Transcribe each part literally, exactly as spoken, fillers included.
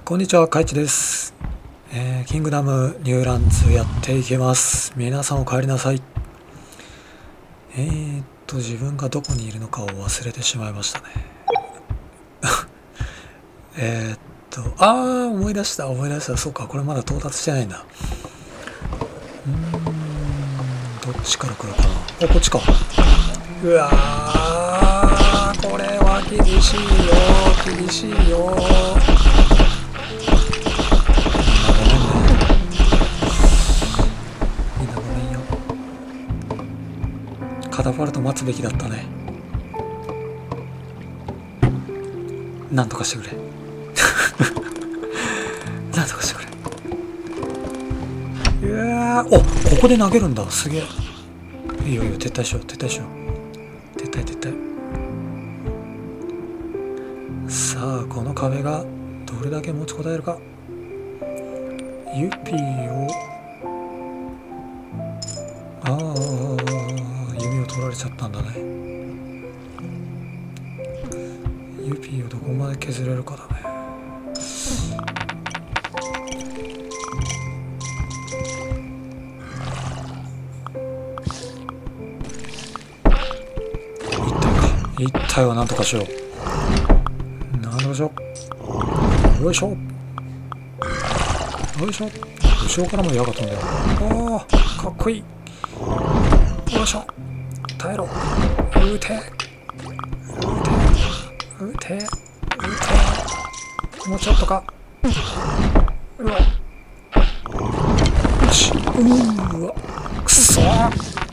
こんにちは、かいちです。えー、キングダムニューランズやっていきます。皆さんお帰りなさい。えーっと、自分がどこにいるのかを忘れてしまいましたね。えーっと、あー、思い出した、思い出した。そうか、これまだ到達してないんだ。うーん、どっちから来るかな。お、こっちか。うわー、これは厳しいよ、厳しいよ。カタパルト待つべきだったね。なんとかしてくれ。なんとかしてくれ。うわー、お、ここで投げるんだ。すげえ。いいよいいよ、撤退しよう、撤退しよう。撤退撤退。さあ、この壁がどれだけ持ちこたえるか。ユピーを、ああ、弓を取られちゃったんだね。ユピーをどこまで削れるかだね。一体か、一体はなんとかしよう。なんとかしよう。よいしょ、よいしょ。後ろからも矢が飛んでる。ああ、かっこいい。よいしょ、耐えろ。撃て撃て撃て撃て。もうちょっとか。うわ、よし。うーわ、くそー。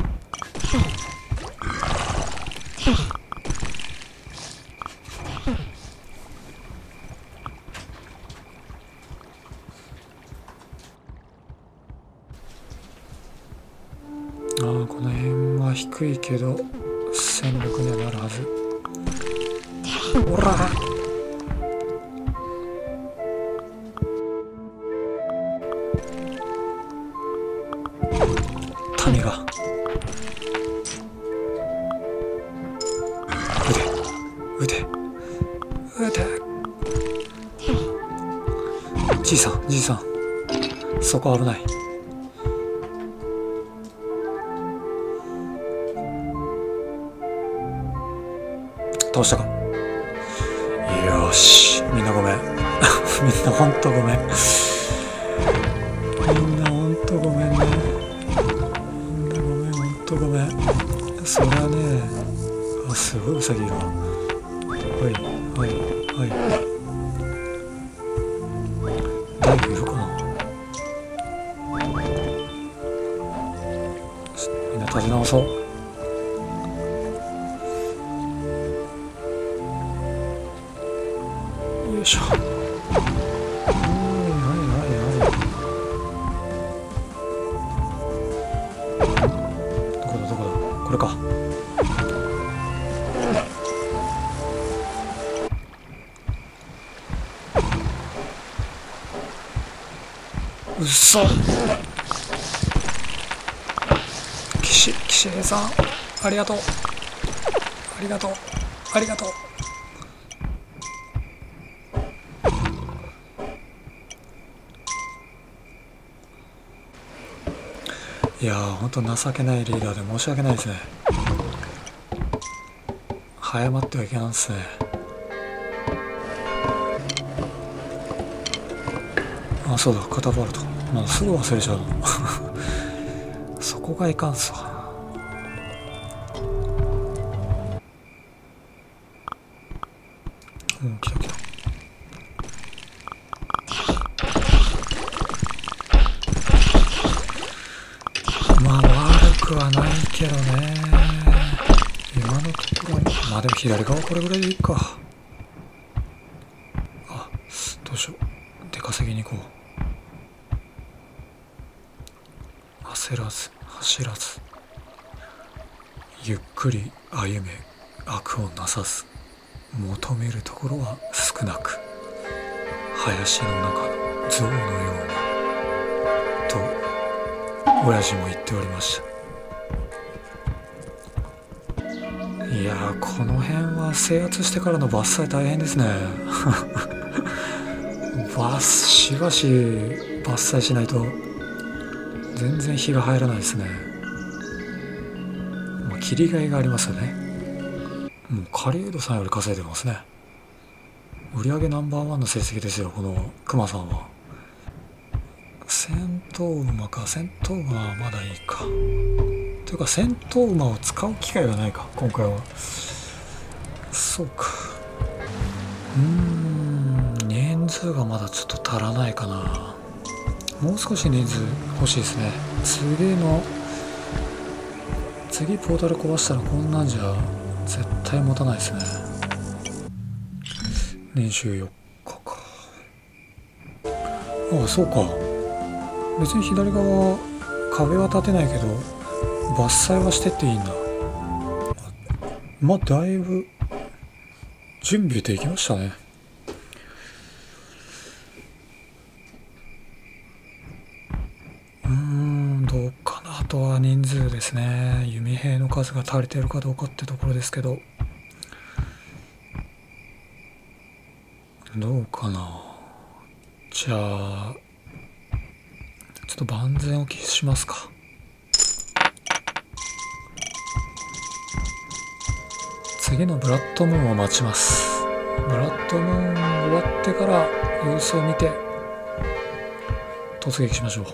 ああ、この辺は低いけど戦力にはなるはず。ほら、民が撃て撃て撃て。じいさん、じいさん、そこ危ない。倒したか。よし、みんなごめん。みんなほんとごめん。みんなほんとごめんね。みんなごめん、ほんとごめん。そりゃね、あ、すごいウサギが。はいはいはい。大工いるかな。みんな立て直そう。よいしょ。はいはいはいはい。どこだどこだ、これか。うっそ。岸岸平さん、ありがとうありがとうありがとう。いやー、ほんと情けないリーダーで申し訳ないですね。早まってはいけないですね。あ、そうだ、カタパルト。まあ、すぐ忘れちゃうの。そこがいかんすわ。うん、来た来た。まあ悪くはないけどね。今のところ、まあでも左側これぐらいでいいか。あ、どうしよう。出稼ぎに行こう。焦らず走らず、ゆっくり歩め、悪をなさず、求めるところは少なく、林の中の象のようにと親父も言っておりました。いやー、この辺は制圧してからの伐採大変ですね。伐バスしばし伐採しないと全然火が入らないですね。まあ、切りがいがありますよね。もう狩人さんより稼いでますね。売上ナンバーワンの成績ですよ、このクマさんは。戦闘馬か。戦闘馬はまだいいか。というか戦闘馬を使う機会がないか今回は。そうか。うーん、人数がまだちょっと足らないかな。もう少し人数欲しいですね。次の次ポータル壊したらこんなんじゃ絶対持たないですね。にじゅうよっかか。ああ、そうか。別に左側壁は立てないけど伐採はしてっていいんだ。まあだいぶ準備できましたね。うーん、どうかな。あとは人数ですね。弓兵の数が足りてるかどうかってところですけど、どうかな。じゃあちょっと万全を期しますか。次のブラッドムーンを待ちます。ブラッドムーン終わってから様子を見て突撃しましょう。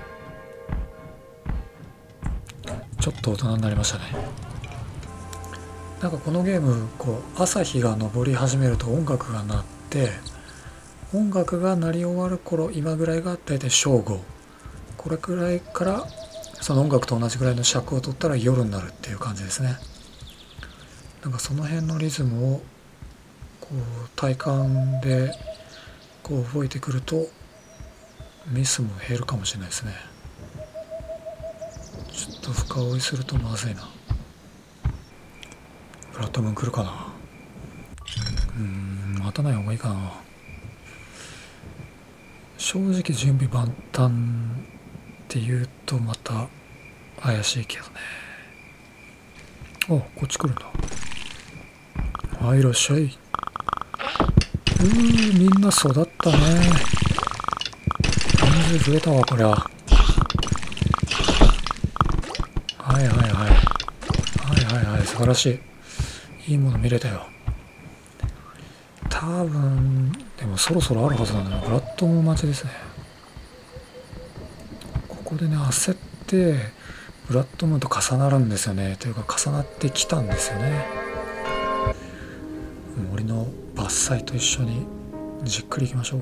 ちょっと大人になりましたね。なんかこのゲームこう朝日が昇り始めると音楽が鳴って、音楽が鳴り終わる頃、今ぐらいがだいたい正午、これくらいからその音楽と同じぐらいの尺を取ったら夜になるっていう感じですね。なんかその辺のリズムをこう体感でこう覚えてくるとミスも減るかもしれないですね。ちょっと深追いするとまずいな。ブラッドムーン来るかな。うーん、待たない方がいいかな。正直準備万端っていうとまた怪しいけどね。あ、こっち来るんだ。はい、いらっしゃい。うー、みんな育ったね。人数増えたわこりゃ。はいはいはいはいはいはい、素晴らしい。いいもの見れたよ。多分でもそろそろあるはずなんだよ。ブラッドムーン待ちですね。ここでね焦ってブラッドムーンと重なるんですよね。というか重なってきたんですよね。森の伐採と一緒にじっくりいきましょう。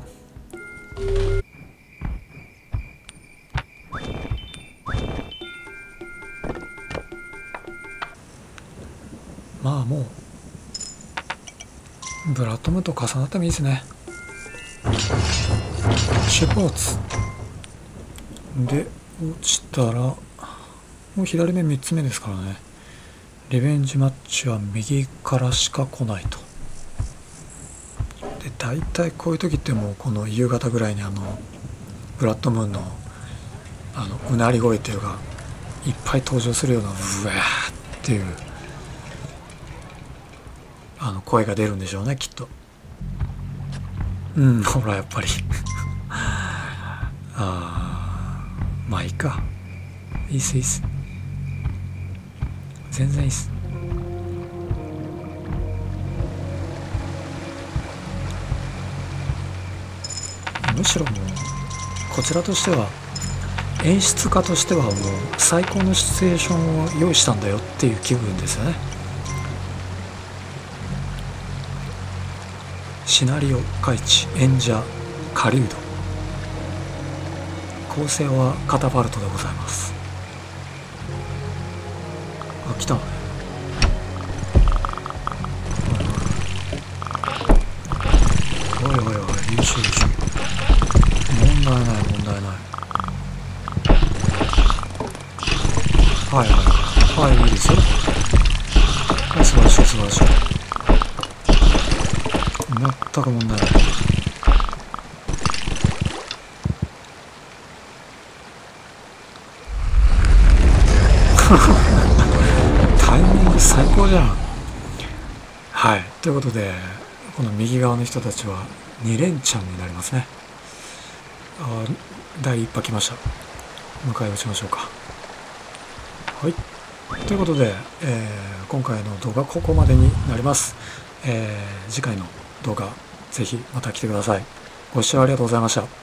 まあもうブラッドムーンと重なってもいいですね。出発で落ちたらもう左目みっつめですからね。リベンジマッチは右からしか来ないと。で大体こういう時ってもうこの夕方ぐらいにあのブラッドムーンのあのうなり声っていうかいっぱい登場するようなうわーっていうあの声が出るんでしょうねきっと。うん、ほらやっぱりああ、まあいいか。いいっすいいっす、全然いいっす。むしろもうこちらとしては演出家としてはもう最高のシチュエーションを用意したんだよっていう気分ですよね。シナリオ、開智、演者、狩人、構成はカタパルトでございます。あ、来た。おいおいおい、優秀優秀。問題ない問題ない。はいはいはいはい、いいですよ。はい、素晴らしい素晴らしい。全く問題ない。タイミング最高じゃん。はい、ということでこの右側の人たちはに連チャンになりますね。 あ第一波来ました。迎え撃ちましょうか。はい、ということで、えー、今回の動画ここまでになります。えー、次回の動画ぜひまた来てください。ご視聴ありがとうございました。